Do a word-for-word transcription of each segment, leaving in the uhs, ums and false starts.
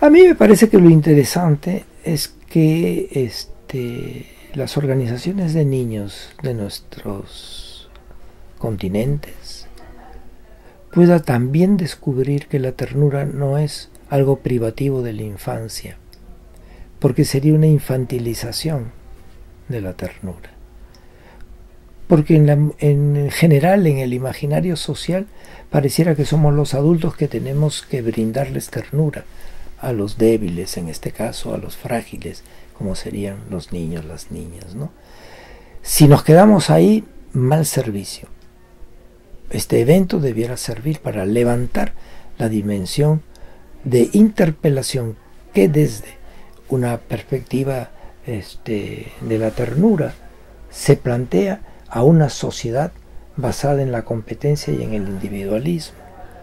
A mí me parece que lo interesante es que este, las organizaciones de niños de nuestros continentes puedan también descubrir que la ternura no es algo privativo de la infancia, porque sería una infantilización de la ternura. Porque en, la, en general, en el imaginario social, pareciera que somos los adultos que tenemos que brindarles ternura a los débiles, en este caso a los frágiles, como serían los niños, las niñas, ¿no? Si nos quedamos ahí, mal servicio. Este evento debiera servir para levantar la dimensión de interpelación que desde una perspectiva este, de la ternura se plantea a una sociedad basada en la competencia y en el individualismo,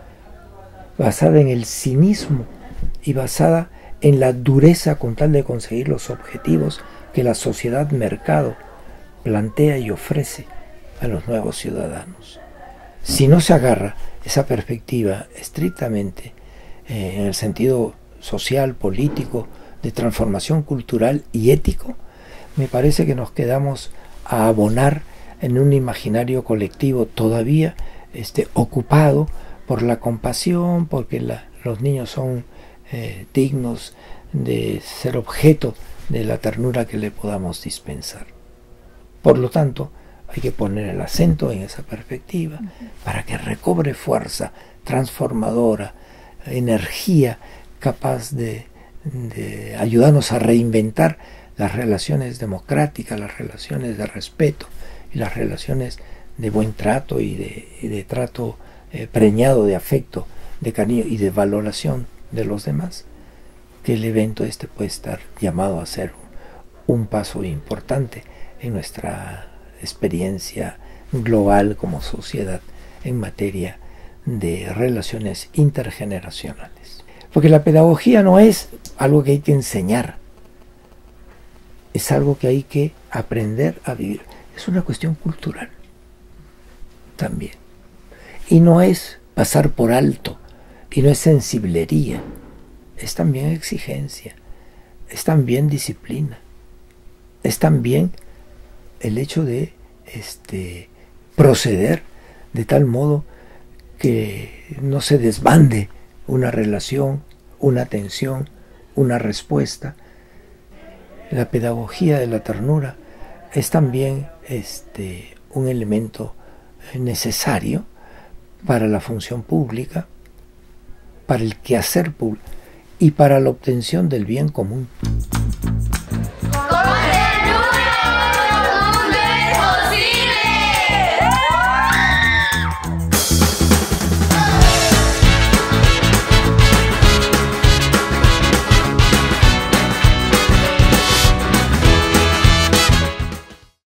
basada en el cinismo y basada en la dureza con tal de conseguir los objetivos que la sociedad mercado plantea y ofrece a los nuevos ciudadanos. Si no se agarra esa perspectiva estrictamente eh, en el sentido social, político, de transformación cultural y ético, me parece que nos quedamos a abonar en un imaginario colectivo todavía este, ocupado por la compasión, porque la, los niños son eh, dignos de ser objeto de la ternura que le podamos dispensar. Por lo tanto, hay que poner el acento en esa perspectiva para que recobre fuerza transformadora, energía capaz de, de ayudarnos a reinventar las relaciones democráticas, las relaciones de respeto y las relaciones de buen trato y de, y de trato eh, preñado de afecto, de cariño y de valoración de los demás, que el evento este puede estar llamado a ser un, un paso importante en nuestra experiencia global como sociedad en materia de relaciones intergeneracionales. Porque la pedagogía no es algo que hay que enseñar, es algo que hay que aprender a vivir. Es una cuestión cultural también. Y no es pasar por alto, y no es sensiblería, es también exigencia, es también disciplina, es también el hecho de este, proceder de tal modo que no se desbande una relación, una atención, una respuesta. La pedagogía de la ternura es también este, un elemento necesario para la función pública, para el quehacer público y para la obtención del bien común.